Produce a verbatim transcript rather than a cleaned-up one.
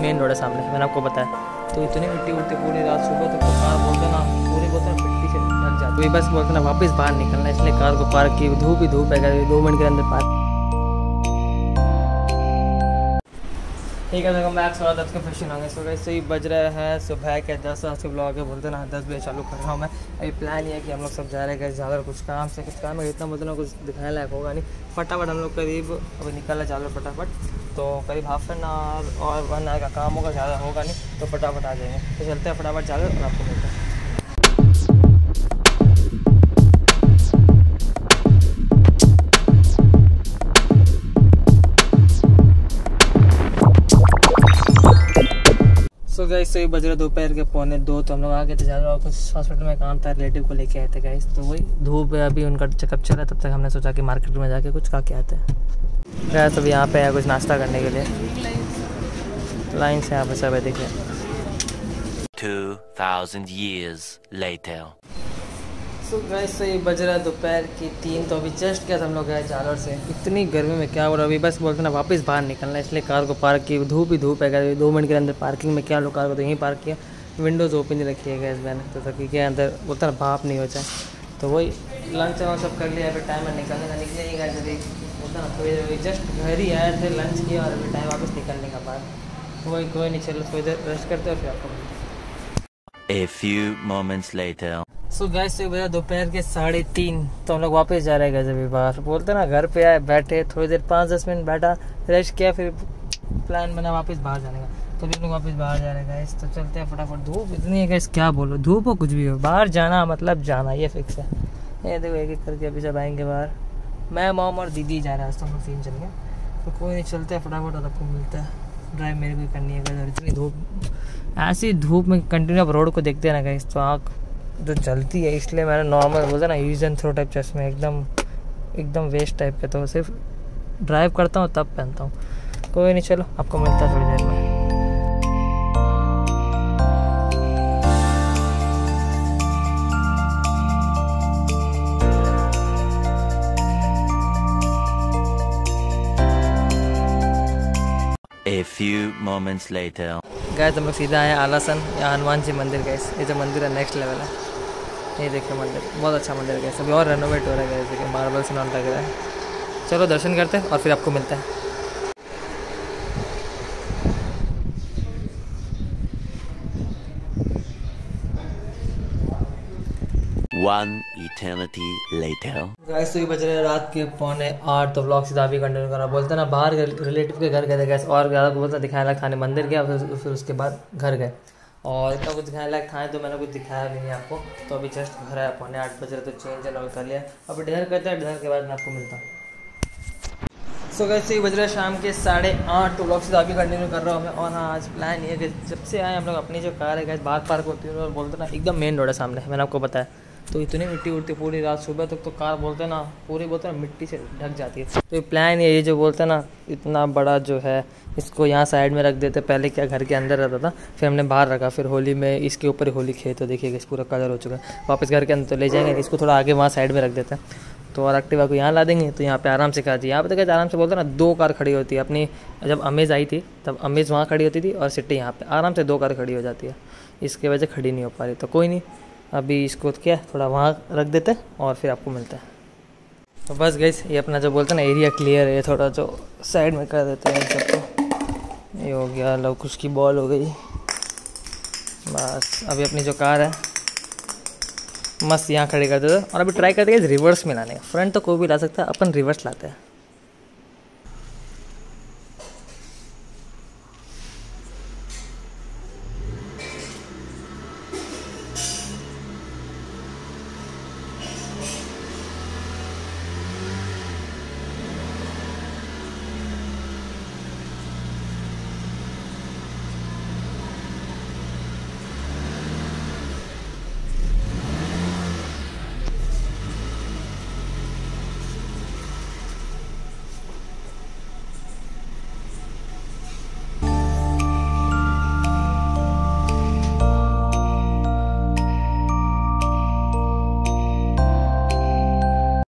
Main road है सामने, मैंने आपको बताया। तो इतनी मिट्टी उड़ती पूरी रात, सुबह तक तो कार बोलते ना पूरी बोलते ना मिट्टी से ढक जाती। तो बस बोलते ना वापस बाहर निकलना, इसलिए कार को पार्क की। धूप ही धूप है, दो मिनट के अंदर पार्क। ठीक है, तो मैं स्वागत आपके फैशन होंगे। सो गाइस सही बज रहे हैं सुबह के दस। आज के ब्लॉग है बोलते ना दस बजे चालू कर रहा हूँ मैं। अभी प्लान ये है कि हम लोग सब जा रहे हैं ज़्यादा कुछ काम से कुछ काम है, इतना मतलब कुछ दिखाने लायक होगा नहीं। फटाफट हम लोग करीब अभी निकलना चालू फटाफट, तो करीब हाफ एन आवर और वन आवर का काम होगा, ज़्यादा होगा नहीं, तो फटाफट आ जाएंगे। तो चलते हैं फटाफट चालू और आपको मिलते हैं। सो गाइस सही बज रहा दोपहर के पौने दो। तो हम लोग आ गए थे ज़्यादा, और कुछ हॉस्पिटल में काम था, रिलेटिव को लेके आए थे गाइस। तो वही धूप है, अभी उनका चेकअप चल रहा है, तब तक हमने सोचा कि मार्केट में जाके कुछ खा के आते हैं। गाइस अभी यहाँ पे है कुछ नाश्ता करने के लिए, लाइन से यहाँ पे सब है, देखिए। two thousand years later. So guys सही बज रहा है दोपहर की तीन। तो अभी जस्ट क्या हम लोग गए जालौर से, इतनी गर्मी में क्या हो रहा है। अभी बस बोलते ना वापस बाहर निकलना, इसलिए कार को पार्क की। धूप ही धूप है, दो मिनट के अंदर पार्किंग में क्या लोग कार को तो यहीं पार्क किया। विंडोज़ ओपन नहीं रखी है गैस मैंने, तो ताकि क्या अंदर बोलता ना भाप नहीं हो जाए। तो वही लंच वहाँ सब कर लिया, अभी टाइम है निकलने का। निकले ही गए अभी बोलता ना थोड़ी देर जस्ट घर ही आए थे, लंच किया और अभी टाइम वापस निकलने का बाहर। तो वही कोई नहीं, चलो थोड़ी देर रेस्ट करते और फिर आपको। A few moments later. So guys से बजा दोपहर के साढ़े तीन। तो हम लोग वापस जा रहे हैं गैस अभी बाहर। बोलते ना घर पे आए, बैठे थोड़ी देर पाँच दस मिनट बैठा, रेस्ट किया, फिर प्लान बना वापस बाहर जाने का। तो भी लोग वापस बाहर जा रहे हैं गैस। तो चलते हैं फटाफट। धूप इतनी है गैस, क्या बोलो, धूप हो कुछ भी हो, बाहर जाना मतलब जाना, ये फिक्स है। ये देखो एक एक करके अभी सब आएंगे बाहर। मैं मॉम और दीदी जा रहे हैं आज, तो हम लोग तीन चल गए। तो कोई नहीं, चलते हैं फटाफट और आपको मिलता है। ड्राइव मेरे को करनी है गैस, इतनी धूप, ऐसी धूप में कंटिन्यू आप रोड को देखते हैं ना गैस, तो आँख जो जलती है। इसलिए मैंने नॉर्मल बोलता ना यूज एंड थ्रो टाइप चश्मे, एकदम एकदम वेस्ट टाइप के, तो सिर्फ ड्राइव करता हूँ तब पहनता हूँ। कोई नहीं, चलो आपको मिलता है थोड़ी देर में। A few moments later. गए तो हम लोग सीधा आए आलासन या हनुमान जी मंदिर गए। ये जो मंदिर है नेक्स्ट लेवल है, ये देखिए मंदिर बहुत अच्छा मंदिर है। अभी और रेनोवेट हो रहा है, जैसे मार्बल से नॉन लग रहा है। चलो दर्शन करते हैं और फिर आपको मिलता है। One eternity later. गैस तो ये बज रहे हैं रात के पौने आठ। तो व्लॉग सीधा भी कंटिन्यू करना। बोलते ना बाहर रिलेटिव के घर गए थे गैस, और ज़्यादा बोलता दिखाने लायक था नहीं। मंदिर गया, फिर फिर उसके बाद घर गए, और इतना कुछ दिखाने लायक था तो मैंने कुछ दिखाया भी नहीं आपको। तो अभी जस्ट घर आया, पौने आठ बज रहे, तो चेंज एंड कर लिया। अभी डिनर करते हैं, डिनर के बाद मैं आपको मिलता हूँ। सो गैस ये बज रहे शाम के साढ़े आठ। तो व्लॉग सीधा भी कंटिन्यू कर रहा हूँ मैं। और हाँ, आज प्लान ये है कि जब से आए हम लोग अपनी जो कार है गैस बाहर पार्क होती है, और बोलते ना एकदम मेन रोड है सामने, मैंने आपको बताया। तो इतनी मिट्टी उड़ती पूरी रात, सुबह तक तो कार बोलते ना पूरी बोलते ना मिट्टी से ढक जाती है। तो ये प्लान ये जो बोलते ना इतना बड़ा जो है, इसको यहाँ साइड में रख देते। पहले क्या घर के अंदर रहता था, फिर हमने बाहर रखा, फिर होली में इसके ऊपर होली खेल। तो देखिएगा इस पूरा कलर हो चुका है। वापस घर के अंदर तो ले जाएंगे, इसको थोड़ा आगे वहाँ साइड में रख देते हैं। तो और एक्टिवा को यहाँ ला देंगे, तो यहाँ पे आराम से कार। यहाँ पे तो कहते आराम से बोलते ना दो कार खड़ी होती है। अपनी जब अमेज़ आई थी तब अमेज़ वहाँ खड़ी होती थी, और सिटी यहाँ पे आराम से दो कार खड़ी हो जाती है। इसके वजह खड़ी नहीं हो पा रही। तो कोई नहीं, अभी इसको क्या थोड़ा वहाँ रख देते हैं और फिर आपको मिलता है। तो बस गाइस ये अपना जो बोलते हैं ना एरिया क्लियर है, थोड़ा जो साइड में कर देते हैं सबको। ये हो गया, लव कुछ की बॉल हो गई बस। अभी अपनी जो कार है मस्त यहाँ खड़ी कर देते हैं, और अभी ट्राई करते हैं रिवर्स में लाने का। फ्रंट तो कोई भी ला सकता है, अपन रिवर्स लाते हैं।